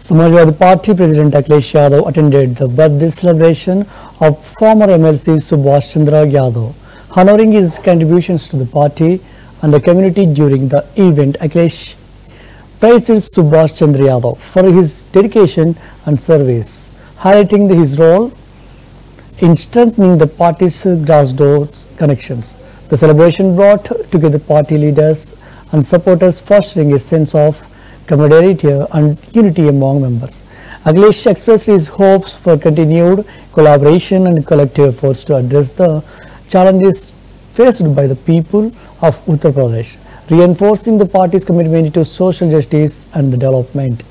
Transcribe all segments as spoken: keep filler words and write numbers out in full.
Samajwadi Party President Akhilesh Yadav attended the birthday celebration of former M L C Subhash Chandra Yadav, honoring his contributions to the party and the community during the event. Akhilesh praised Subhash Chandra Yadav for his dedication and service, highlighting his role in strengthening the party's grassroots connections. The celebration brought together party leaders and supporters, fostering a sense of camaraderie and unity among members. Akhilesh expressed his hopes for continued collaboration and collective efforts to address the challenges faced by the people of Uttar Pradesh, reinforcing the party's commitment to social justice and development.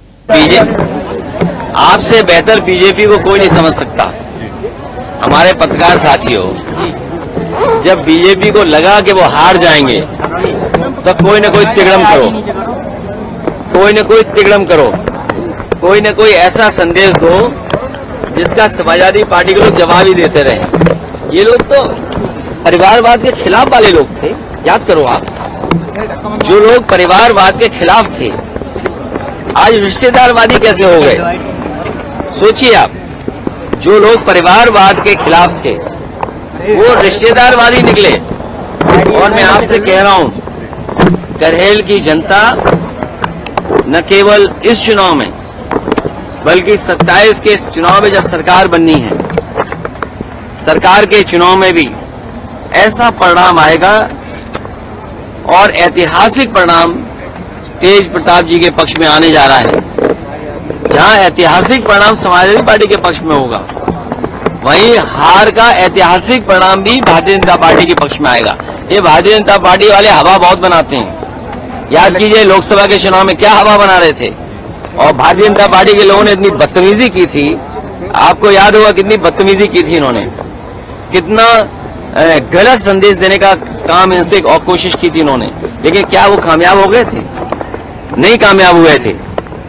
आपसे बेहतर BJP को कोई नहीं समझ सकता। हमारे पत्रकार साथियों, जब बीजेपी को लगा कि वो हार जाएंगे तो कोई न कोई तिगड़म करो, कोई न कोई तिगड़म करो, कोई न कोई ऐसा संदेश दो जिसका समाजवादी पार्टी के लोग जवाब ही देते रहे। ये लोग तो परिवारवाद के खिलाफ वाले लोग थे। याद करो आप, जो लोग परिवारवाद के खिलाफ थे आज रिश्तेदारवादी कैसे हो गए? सोचिए आप, जो लोग परिवारवाद के खिलाफ थे वो रिश्तेदारवादी निकले। और मैं आपसे कह रहा हूं, करहेल की जनता न केवल इस चुनाव में बल्कि सत्ताईस के चुनाव में जब सरकार बननी है, सरकार के चुनाव में भी ऐसा परिणाम आएगा और ऐतिहासिक परिणाम तेज प्रताप जी के पक्ष में आने जा रहा है। जहां ऐतिहासिक परिणाम समाजवादी पार्टी के पक्ष में होगा, वहीं हार का ऐतिहासिक परिणाम भी भारतीय जनता पार्टी के पक्ष में आएगा। ये भारतीय जनता पार्टी वाले हवा बहुत बनाते हैं। याद कीजिए, लोकसभा के चुनाव में क्या हवा बना रहे थे, और भारतीय जनता पार्टी के लोगों ने इतनी बदतमीजी की थी। आपको याद होगा कितनी बदतमीजी की थी इन्होंने, कितना गलत संदेश देने का काम इनसे और कोशिश की थी इन्होंने। लेकिन क्या वो कामयाब हो गए थे? नहीं कामयाब हुए थे।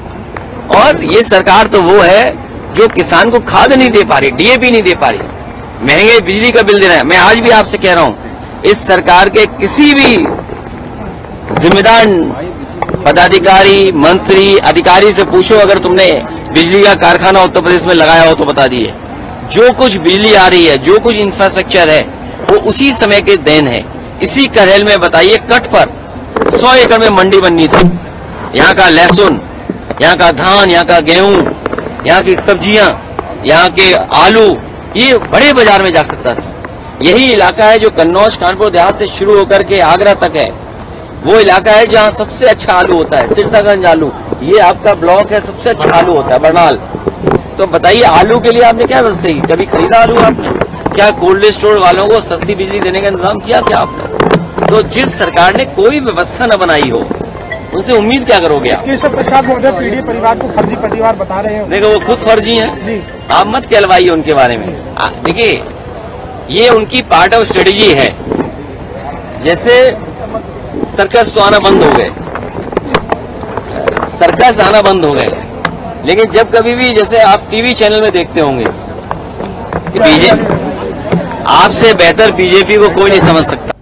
और ये सरकार तो वो है जो किसान को खाद नहीं दे पा रही, डीएपी नहीं दे पा रही, महंगे बिजली का बिल दे रहा है। मैं आज भी आपसे कह रहा हूं, इस सरकार के किसी भी जिम्मेदार पदाधिकारी, मंत्री, अधिकारी से पूछो, अगर तुमने बिजली का कारखाना उत्तर प्रदेश में लगाया हो तो बता दिए। जो कुछ बिजली आ रही है, जो कुछ इंफ्रास्ट्रक्चर है, वो उसी समय के देन है। इसी करहेल में बताइए, कट पर सौ एकड़ में मंडी बननी थी। यहाँ का लहसुन, यहाँ का धान, यहाँ का गेहूं, यहाँ की सब्जियां, यहाँ के आलू, ये बड़े बाजार में जा सकता था। यही इलाका है जो कन्नौज कानपुर देहात से शुरू होकर के आगरा तक है। वो इलाका है जहाँ सबसे अच्छा आलू होता है, सिरसागंज आलू। ये आपका ब्लॉक है, सबसे अच्छा आलू होता है, बरनाल। तो बताइए, आलू के लिए आपने क्या व्यवस्था की? कभी खरीदा आलू आपने? क्या कोल्ड स्टोर वालों को सस्ती बिजली देने का इंतजाम किया क्या आपने? तो जिस सरकार ने कोई व्यवस्था न बनाई हो, उनसे उम्मीद क्या करोगे आप? केशव प्रसाद महोदय पीढ़ी परिवार को फर्जी परिवार बता रहे हैं। देखो, वो खुद फर्जी हैं, आप मत कहलवाइए उनके बारे में। देखिए, ये उनकी पार्ट ऑफ स्ट्रेटेजी है। जैसे सर्कस तो आना बंद हो गए, सर्कस आना बंद हो गए, लेकिन जब कभी भी, जैसे आप टीवी चैनल में देखते होंगे, बीजेपी आपसे बेहतर बीजेपी को कोई नहीं समझ सकता।